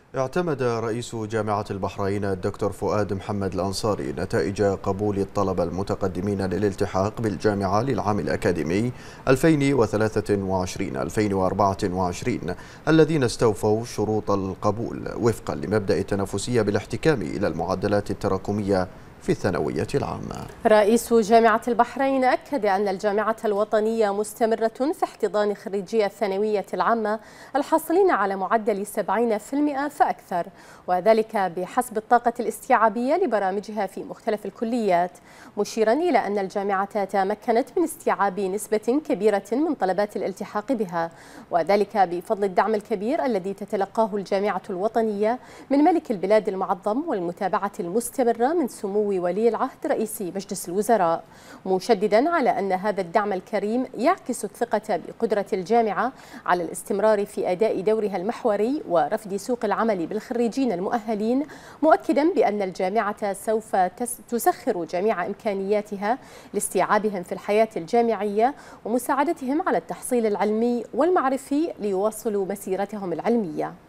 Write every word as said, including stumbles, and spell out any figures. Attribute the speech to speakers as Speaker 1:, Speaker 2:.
Speaker 1: اعتمد رئيس جامعة البحرين الدكتور فؤاد محمد الأنصاري نتائج قبول الطلبة المتقدمين للالتحاق بالجامعة للعام الأكاديمي ألفين وثلاثة وعشرين ألفين وأربعة وعشرين الذين استوفوا شروط القبول وفقا لمبدأ التنافسية بالاحتكام إلى المعدلات التراكمية في الثانوية العامة.
Speaker 2: رئيس جامعة البحرين أكد أن الجامعة الوطنية مستمرة في احتضان خريجي الثانوية العامة الحاصلين على معدل سبعين بالمئة فأكثر، وذلك بحسب الطاقة الاستيعابية لبرامجها في مختلف الكليات، مشيرا إلى أن الجامعة تمكنت من استيعاب نسبة كبيرة من طلبات الالتحاق بها، وذلك بفضل الدعم الكبير الذي تتلقاه الجامعة الوطنية من ملك البلاد المعظم والمتابعة المستمرة من سمو ولي العهد رئيس مجلس الوزراء، مشددا على أن هذا الدعم الكريم يعكس الثقة بقدرة الجامعة على الاستمرار في أداء دورها المحوري ورفد سوق العمل بالخريجين المؤهلين، مؤكدا بأن الجامعة سوف تسخر جميع إمكانياتها لاستيعابهم في الحياة الجامعية ومساعدتهم على التحصيل العلمي والمعرفي ليواصلوا مسيرتهم العلمية.